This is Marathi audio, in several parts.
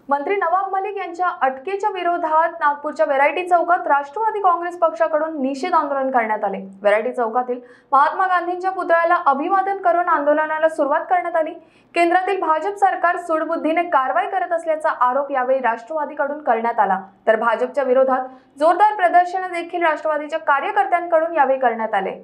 मंत्री नवाब मलिक यांच्या अटकेच्या विरोधात नागपूरच्या व्हेरायटी चौकात राष्ट्रवादी काँग्रेस पक्षाकडून निषेध आंदोलन करण्यात आले। व्हेरायटी चौकातील महात्मा गांधींच्या पुतळ्याला अभिवादन करून आंदोलनाला सुरुवात करण्यात आली। केंद्रातील भाजप सरकार सूडबुद्धीने कारवाई करत असल्याचा आरोप यावेळी राष्ट्रवादीकडून करण्यात आला। तर भाजपच्या विरोधात जोरदार प्रदर्शन देखील राष्ट्रवादीच्या कार्यकर्त्यांकडून यावेळी करण्यात आले।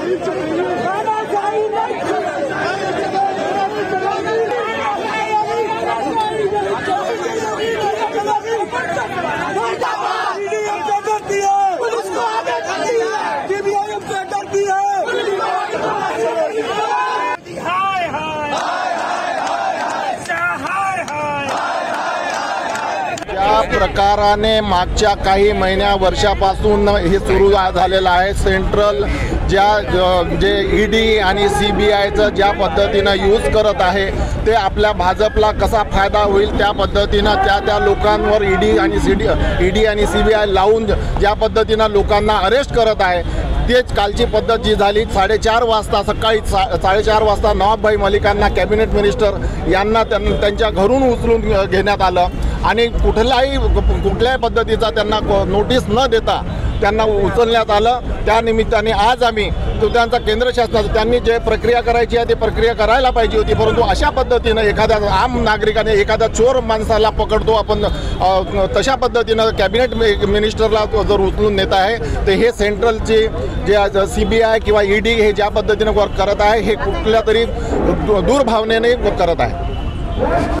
या प्रकाराने मागच्या काही महिन्या वर्षापासून हे सुरू झालेलं आहे। सेंट्रल जे ईडी आणि सीबीआयचं ज्या पद्धतीनं यूज करत आहे ते आपल्या भाजपला कसा फायदा होईल त्या पद्धतीनं त्या लोकांवर ईडी आणि सीबीआय लावून ज्या पद्धतीनं लोकांना अरेस्ट करत आहे तेच कालची पद्धत जी झाली। 4:30 वाजता सकाळी 4:30 वाजता नवाब मलिकांना कॅबिनेट मिनिस्टर यांना त्यांच्या घरून उचलून घेण्यात आलं आणि कुठल्याही पद्धतीचा त्यांना नोटीस न देता त्यांना उचलण्यात आलं। त्या निमित्ताने आज आम्ही त्यांचा केंद्र शासनाचं त्यांनी जे प्रक्रिया करायची आहे ती प्रक्रिया करायला पाहिजे होती, परंतु अशा पद्धतीनं एखाद्या आम नागरिकाने एखाद्या चोर माणसाला पकडतो आपण तशा पद्धतीनं कॅबिनेट मिनिस्टरला जर उचलून नेत आहे तर हे सेंट्रलचे जे सीबीआय किंवा ईडी हे ज्या पद्धतीनं वर्क करत आहे हे कुठल्या तरी दुर्भावनेने करत आहे।